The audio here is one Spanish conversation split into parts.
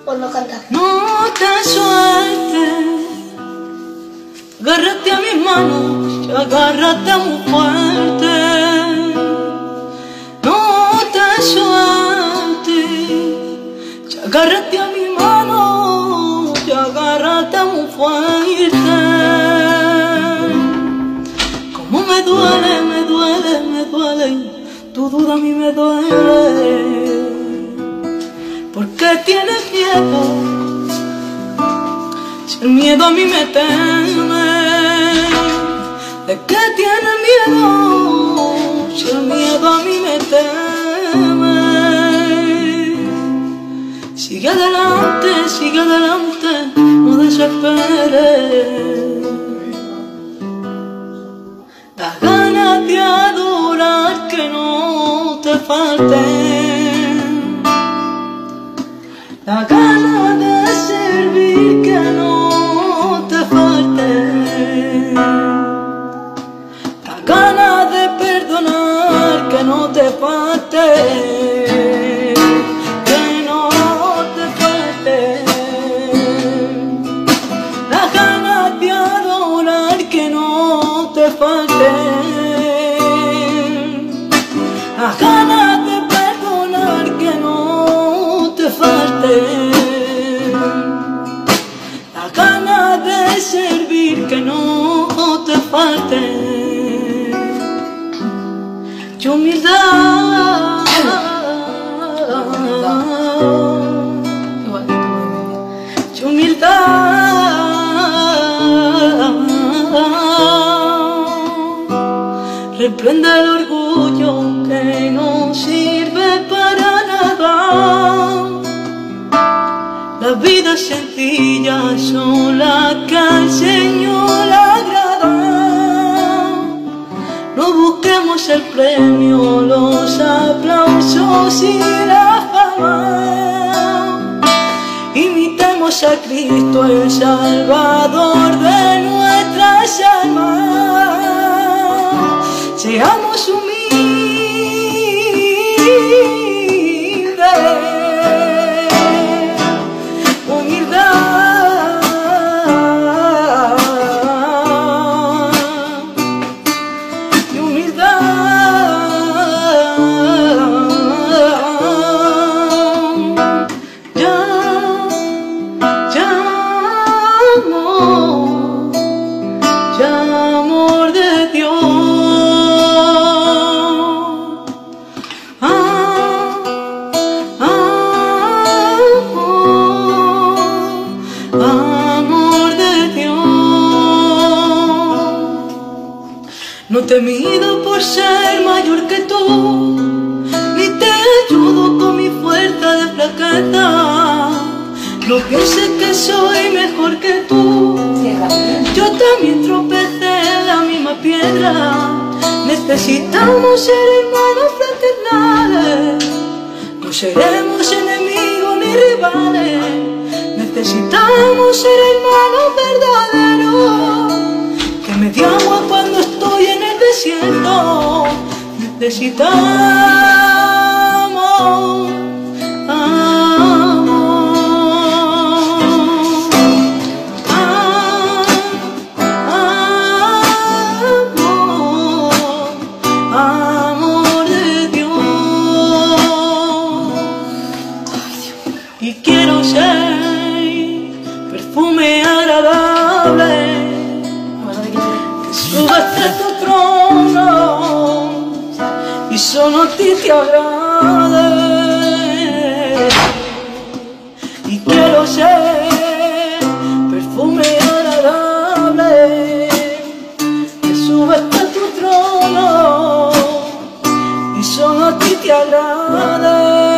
por no cantar. No te sueltes, agárrate a mis manos y agárrate muy fuerte. No te sueltes, agárrate a mis manos y agárrate muy fuerte. Como me duele, me duele, me duele, tu duda a mí me duele. ¿Por qué tienes miedo? Si el miedo a mí me teme. ¿De qué tienes miedo? Si el miedo a mí me teme. Sigue adelante, no desesperes. Las ganas de adorar que no te falten, la gana de servir que no te falte, la gana de perdonar que no te falte, que no te falte, la gana de adorar que no te falte, la gana de perdonar que no te falte, la gana de servir que no te falte, y humildad, y humildad, reprende el orgullo que no sirve para nada. La vida sencilla son las que al Señor le agrada. No busquemos el premio, los aplausos y la fama. Imitemos a Cristo, el Salvador de nuestras almas. Seamos humildes, amor de Dios, amor de Dios. No te mido por ser mayor que tú, ni te ayudo con mi fuerza de flaqueza. No pienses que soy mejor que tú, yo también tropecé en la misma piedra. Necesitamos ser hermanos fraternales, no seremos enemigos ni rivales. Necesitamos ser hermanos verdaderos, que me dé agua cuando estoy en el desierto. Necesitamos y quiero ser perfume agradable que sube hasta tu trono y solo a ti te agrade. Y quiero ser perfume agradable que sube hasta tu trono y solo a ti te agrade.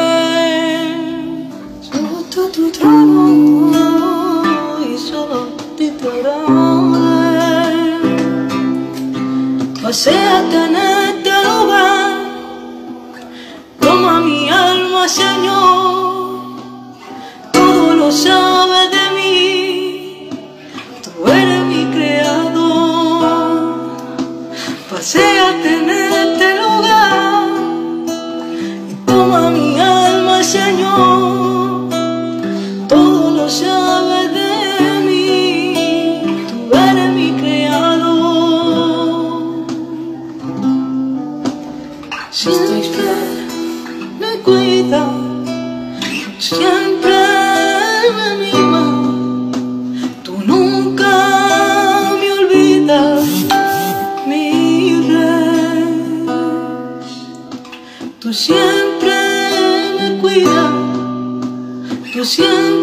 Tu trono y solo a ti te agrade. Paséate en este lugar, toma mi alma, Señor. Todo lo sabes de mí, tú eres mi creador. Paséate en este lugar y toma mi alma, Señor. siempre me cuida, siempre me mima. Tú nunca me olvidas, mi rey. Tú siempre me cuidas, tú siempre